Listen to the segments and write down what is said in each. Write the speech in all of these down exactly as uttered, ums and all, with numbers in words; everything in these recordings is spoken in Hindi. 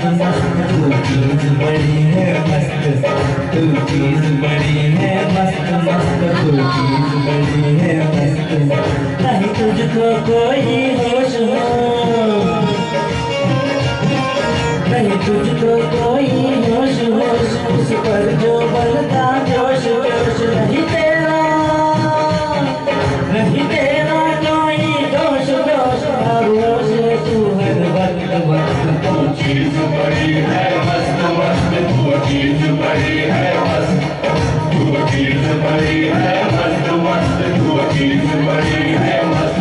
मस्त तू चीज बड़ी है मस्त तू चीज बड़ी है मस्त मस्त तू चीज बड़ी है मस्त नहीं तुझको कोई होश हो नहीं तुझको कोई होश होश उस पर जो बलता जोश जोश नहीं तेरा नहीं तेरा कोई दोष दोष दोष तू हर वक्त वक्त तू चीज बड़ी है मस्त मस्त तू चीज बड़ी है मस्त तू चीज बड़ी है मस्त मस्त तू चीज बड़ी है मस्त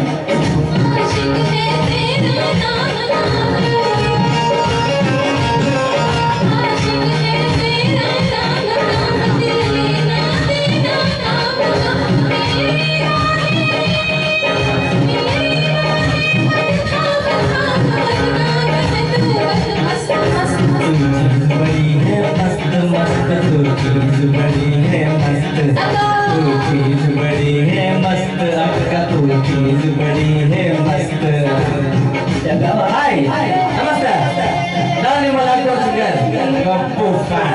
चीज बड़ी है मस्त तू चीज बड़ी है मस्त आपका तू चीज बड़ी है मस्त हाय नमस्ते दानी मला कोचकर गप्पू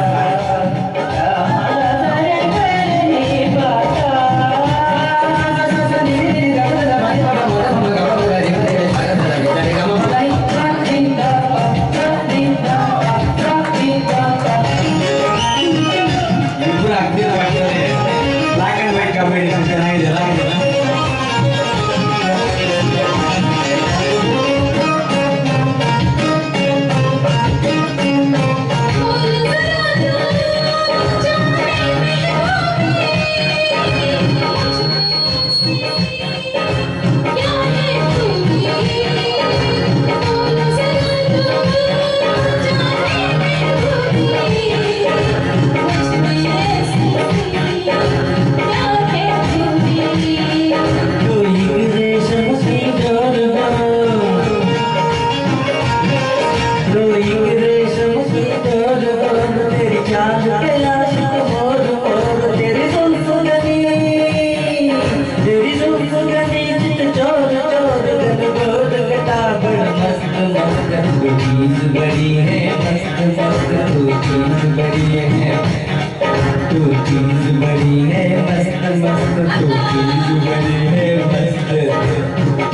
चीज बड़ी है मस्त मस्त तू चीज बड़ी है तू चीज बड़ी है मस्त मस्त तू चीज बड़ी है मस्त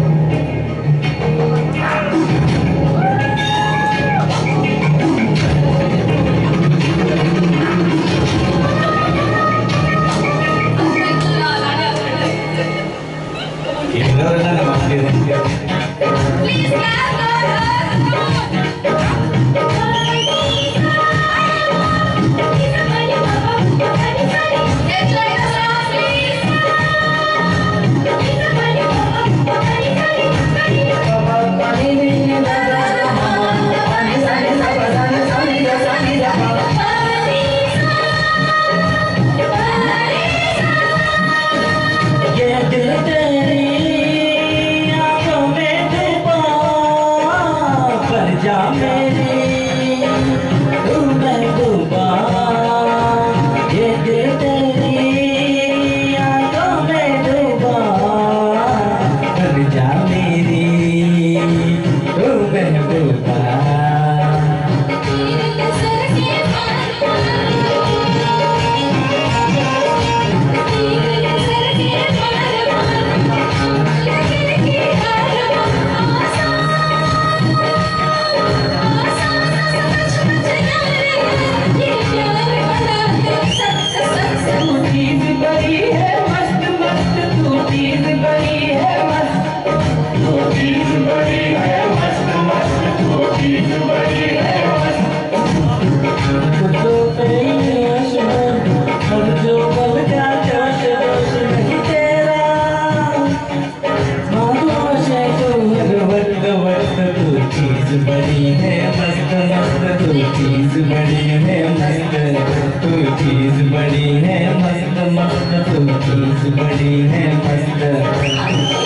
चीज बड़ी है मस्त तू चीज बड़ी है मस्त मस्त तू चीज बड़ी है मस्त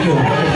थैंक यू